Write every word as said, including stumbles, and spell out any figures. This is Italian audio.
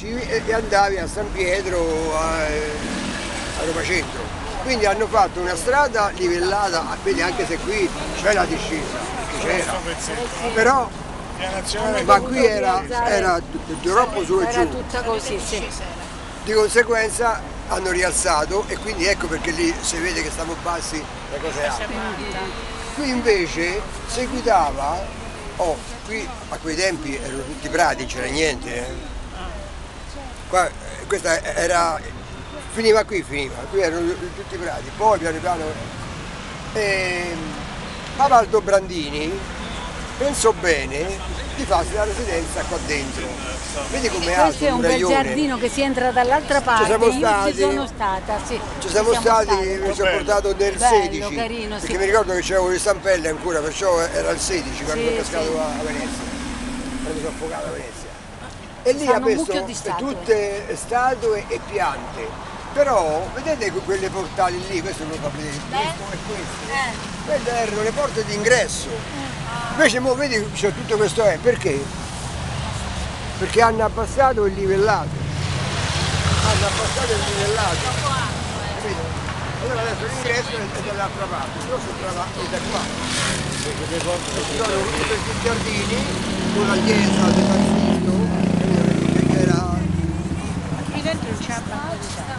uscivi e, e andavi a San Pietro, a, a Roma Centro. Quindi hanno fatto una strada livellata, vedi anche se qui c'è la discesa, perché c'era, però ma qui era, era troppo su e giù. Era tutta così, sì. Di conseguenza hanno rialzato e quindi ecco perché lì si vede che stiamo bassi le cose alte. Qui invece si guidava, oh, qui a quei tempi erano tutti prati, c'era niente. Eh. Qua, questa era, finiva qui, finiva, qui erano tutti prati, poi piano piano. E Avaldo Brandini pensò bene di farsi la residenza qua dentro. Vedi com'è alto. Questo è un bel giardino che si entra dall'altra parte. Ci siamo Io stati, ci sono stata, sì. Ci siamo, ci siamo stati, stati. mi sono portato nel bello, sedici, carino, perché sì. mi ricordo che c'avevo le stampelle ancora, perciò era il sedici quando sì, sono pescato sì. a Venezia, quando sono affogato a Venezia. E lì ha Stanno un mucchio di messo statue. tutte statue e piante. Però vedete quelle portali lì, questo non lo fa vedere, questo e questo. Eh. Quelle erano le porte d'ingresso. Invece mo vedi c'è tutto questo è, perché? Perché hanno abbassato il livellato. Hanno abbassato il livellato. Capito? Allora adesso l'ingresso è dall'altra parte, però si trova da qua. Ci sono questi giardini, una chiesa di San Sisto, che era... Qui dentro c'è abbastanza.